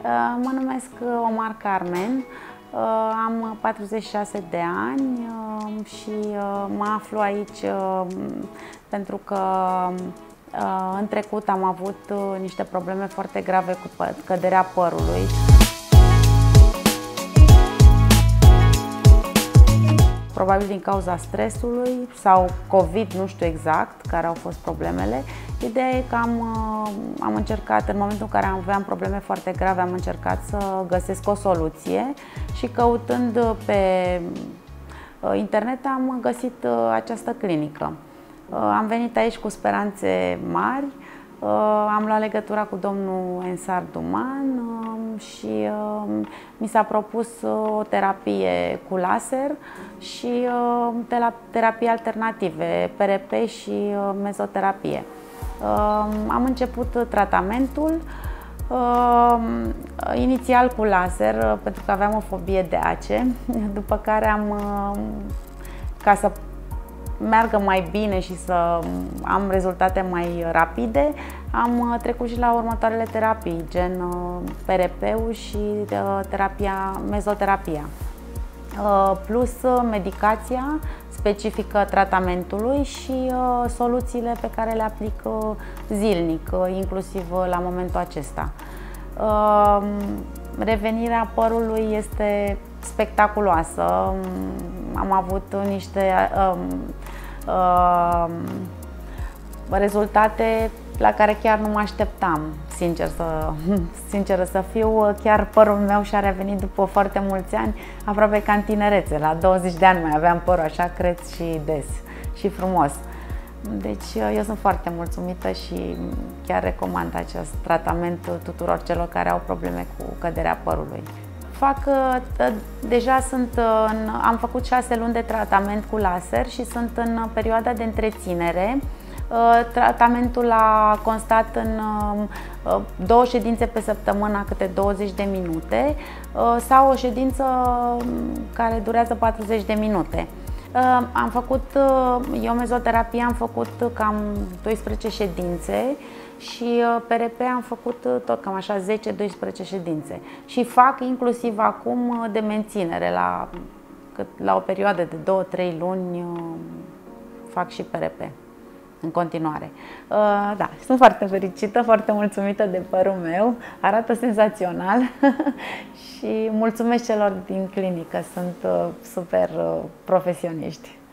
Mă numesc Omar Carmen, am 46 de ani și mă aflu aici pentru că în trecut am avut niște probleme foarte grave cu căderea părului. Probabil din cauza stresului sau COVID, nu știu exact care au fost problemele. Ideea e că am încercat, în momentul în care aveam probleme foarte grave, am încercat să găsesc o soluție și căutând pe internet am găsit această clinică. Am venit aici cu speranțe mari, am luat legătura cu domnul Ensar Duman și mi s-a propus o terapie cu laser și terapii alternative, PRP și mezoterapie. Am început tratamentul inițial cu laser pentru că aveam o fobie de ace, după care ca să meargă mai bine și să am rezultate mai rapide, am trecut și la următoarele terapii, gen PRP-ul și mezoterapia, plus medicația specifică tratamentului și soluțiile pe care le aplic zilnic, inclusiv la momentul acesta. Revenirea părului este spectaculoasă. Am avut niște rezultate la care chiar nu mă așteptam, sincer să fiu. Chiar părul meu și-a revenit după foarte mulți ani, aproape ca în tinerețe. La 20 de ani mai aveam părul așa creț și des și frumos. Deci eu sunt foarte mulțumită și chiar recomand acest tratament tuturor celor care au probleme cu căderea părului. Am făcut 6 luni de tratament cu laser și sunt în perioada de întreținere. Tratamentul a constat în 2 ședințe pe săptămână, câte 20 de minute, sau o ședință care durează 40 de minute. Eu mezoterapie am făcut cam 12 ședințe și PRP am făcut tot cam așa 10-12 ședințe. Și fac inclusiv acum de menținere, la o perioadă de 2-3 luni fac și PRP în continuare. Da, sunt foarte fericită, foarte mulțumită de părul meu, arată senzațional și mulțumesc celor din clinică, sunt super profesioniști.